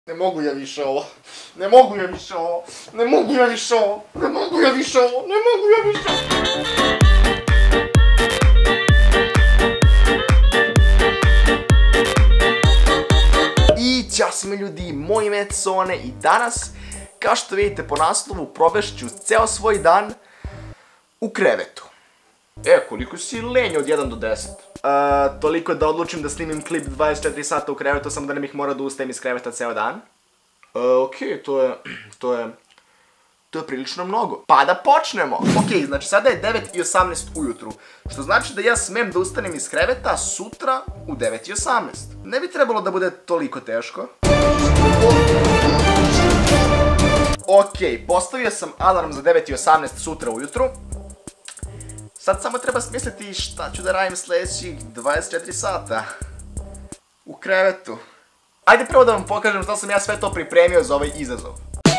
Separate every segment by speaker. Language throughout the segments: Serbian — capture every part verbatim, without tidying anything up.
Speaker 1: Ne mogu ja više ovo. Ne mogu ja više ovo. Ne mogu ja više ovo. Ne mogu ja više ovo. Ne mogu ja više ovo. I ćao svima ljudi, moje ime je Cone i danas, kao što vidite po naslovu, provešću ceo svoj dan u krevetu. E, koliko si lenj od jedan do deset? Uh, toliko da odlučim da snimim klip dvadeset četiri sata u krevetu, samo da ne bih morao da ustajem iz kreveta ceo dan. Uh, Okej, to je, to je, to je prilično mnogo. Pa da počnemo! Okej, znači sada je devet i osamnaest ujutru, što znači da ja smem da ustanem iz kreveta sutra u devet i osamnaest. Ne bi trebalo da bude toliko teško. Okej, postavio sam alarm za devet i osamnaest sutra ujutru. Sad samo treba smisliti šta ću da radim sljedećih dvadeset četiri sata u krevetu. Ajde prvo da vam pokažem što sam ja sve to pripremio za ovaj izazov.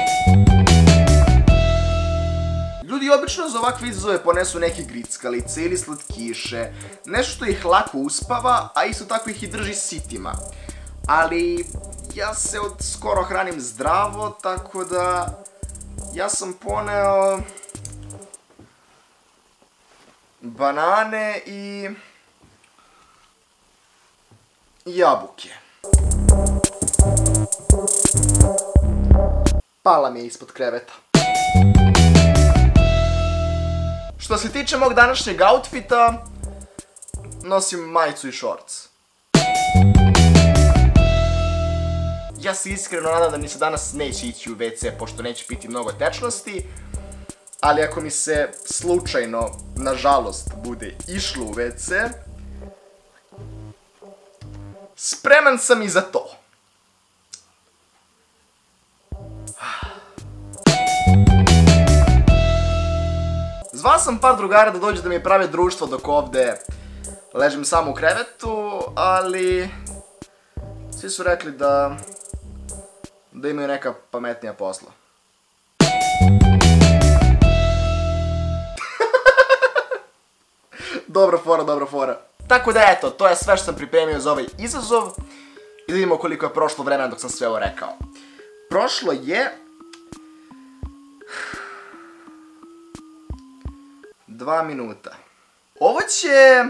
Speaker 1: Ljudi obično za ovakve izazove ponesu neke grickalice ili slatkiše, nešto što ih lako uspava, a isto tako ih i drži sitima. Ali ja se od skoro hranim zdravo, tako da ja sam poneo banane i jabuke. Pala mi je ispod kreveta. Što se tiče mog današnjeg outfita, nosim majicu i šorc. Ja se iskreno nadam da mi se danas neće ići u ve ce, pošto neće biti mnogo tečnosti. Ali ako mi se slučajno, nažalost, bude išlo u ve ce, spreman sam i za to. Zvao sam par drugara da dođe da mi prave društvo dok ovde ležim samo u krevetu, ali svi su rekli da da imaju neka pametnija posla. Dobra fora, dobra fora. Tako da eto, to je sve što sam pripremio za ovaj izazov. I da vidimo koliko je prošlo vremena dok sam sve ovo rekao. Prošlo je dva minuta. Ovo će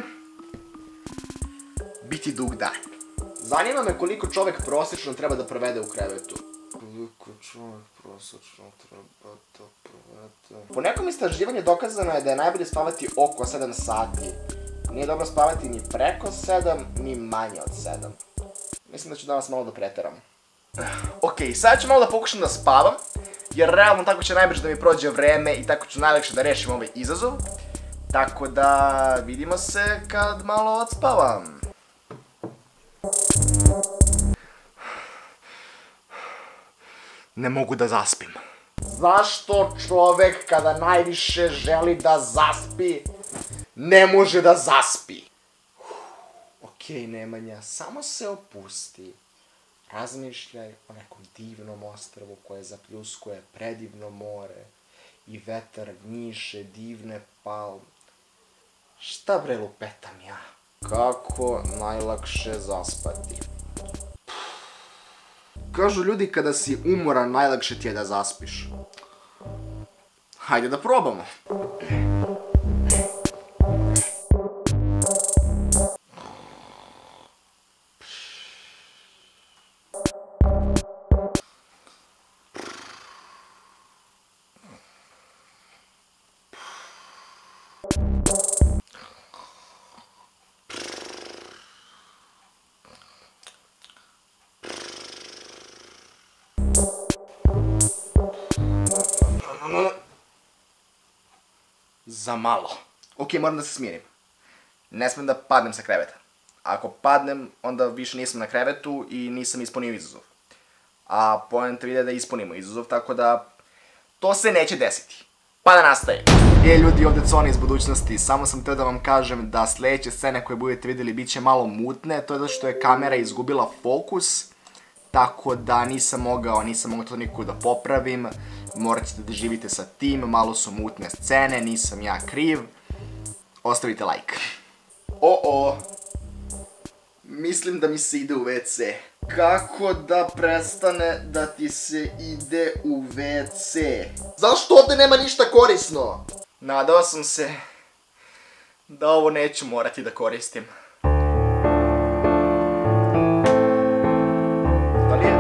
Speaker 1: biti dug dan. Zanima me koliko čovek prosječno treba da provede u krevetu. Koliko čovek prosječno treba da provede... Po nekom istraživanju dokazano je da je najbolje spavati oko sedam sati. Nije dobro spavati ni preko sedam, ni manje od sedam. Mislim da ću danas malo da preteram. Okej, sad ću malo da pokušam da spavam, jer realno tako će najbrže da mi prođe vreme i tako ću najlakše da rešim ovaj izazov. Tako da vidimo se kad malo odspavam. Ne mogu da zaspim. Zašto čovek kada najviše želi da zaspi, ne može da zaspi? Okej, Nemanja, samo se opusti. Razmišljaj o nekom divnom ostrvu koje zapljuskuje predivno more i vetar njiše divne palme. Šta bre lupetam ja? Kako najlakše zaspati? Kažu ljudi kada si umoran najlakše ti je da zaspiš. Hajde da probamo. Za malo. Ok, moram da se smirim. Ne smem da padnem sa kreveta. Ako padnem, onda više nisam na krevetu i nisam ispunio izazov. A poenta vide da ispunimo izazov, tako da to se neće desiti. Pa da nastaje. E ljudi, ovdje Cone iz budućnosti. Samo sam teo da vam kažem da sljedeće scene koje budete vidjeli bit će malo mutne. To je zato što je kamera izgubila fokus. Tako da nisam mogao, nisam mogao to nikako da popravim. Morat ćete da živite sa tim, malo su mutne scene, nisam ja kriv. Ostavite like. O-o. Mislim da mi se ide u ve ce. Kako da prestane da ti se ide u ve ce? Zašto ovdje nema ništa korisno? Nadao sam se da ovo neću morati da koristim. Da li je...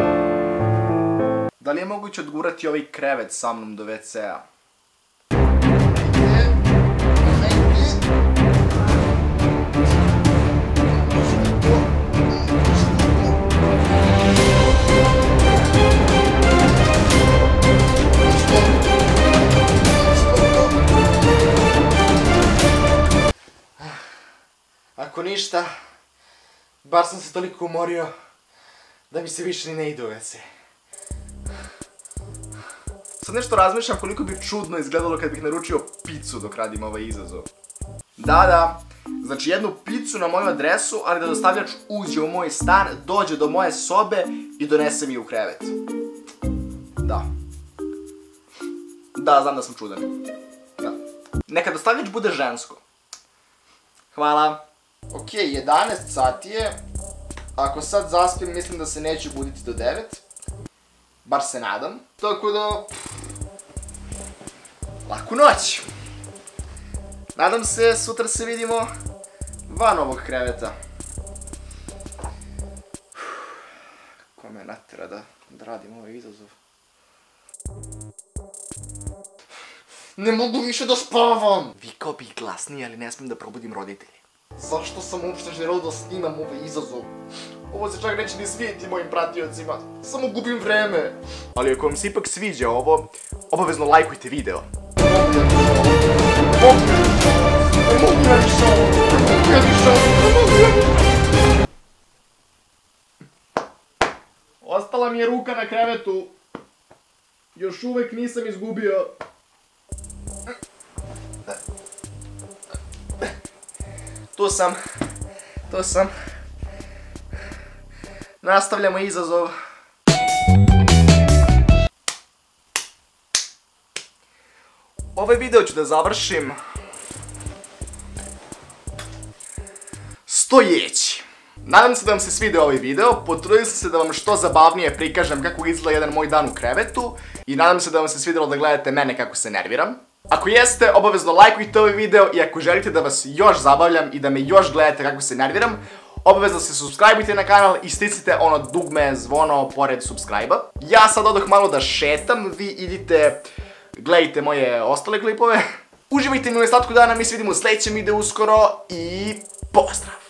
Speaker 1: Da li je moguće odgurati ovaj krevet sa mnom do ve ce-a? Ako ništa, bar sam se toliko umorio da mi se više ni ne ide u ve ce. Sad nešto razmišljam koliko bi čudno izgledalo kad bih naručio picu dok radim ovaj izazov. Da, da, znači jednu picu na moju adresu, ali da dostavljač uđe u moj stan, dođe do moje sobe i donese mi je u krevet. Da. Da, znam da sam čudan. Da. Neka dostavljač bude žensko. Hvala. Ok, jedanaest sati je. Ako sad zaspim, mislim da se neću buditi do devet. Bar se nadam. Tako da... laku noć! Nadam se, sutra se vidimo van ovog kreveta. Ko me natera da, da radim ovaj izazov. Ne mogu više da spavam! Vikao bih glasnije, ali ne smijem da probudim roditelje. Zašto sam uopšte želeo da snimam ovaj izazov? Ovo se čak neće ni svidjeti mojim pratiocima. Samo gubim vreme. Ali ako vam se ipak sviđa ovo, obavezno lajkujte video. Ostala mi je ruka na krevetu. Još uvek nisam izgubio. Tu sam. Tu sam. Nastavljamo izazov. Ovaj video ću da završim stojeći. Nadam se da vam se svidio ovaj video, potrudio sam se da vam što zabavnije prikažem kako izgleda jedan moj dan u krevetu i nadam se da vam se svidjelo da gledate mene kako se nerviram. Ako jeste, obavezno lajkujte ovaj video i ako želite da vas još zabavljam i da me još gledate kako se nerviram, obavezno se subscribeujte na kanal i stisnite ono dugme, zvono pored subscribe-a. Ja sad odoh malo da šetam, vi idite, gledajte moje ostale klipove. Uživajte mi u ostatku dana, mi se vidimo u sljedećem videu uskoro i pozdrav!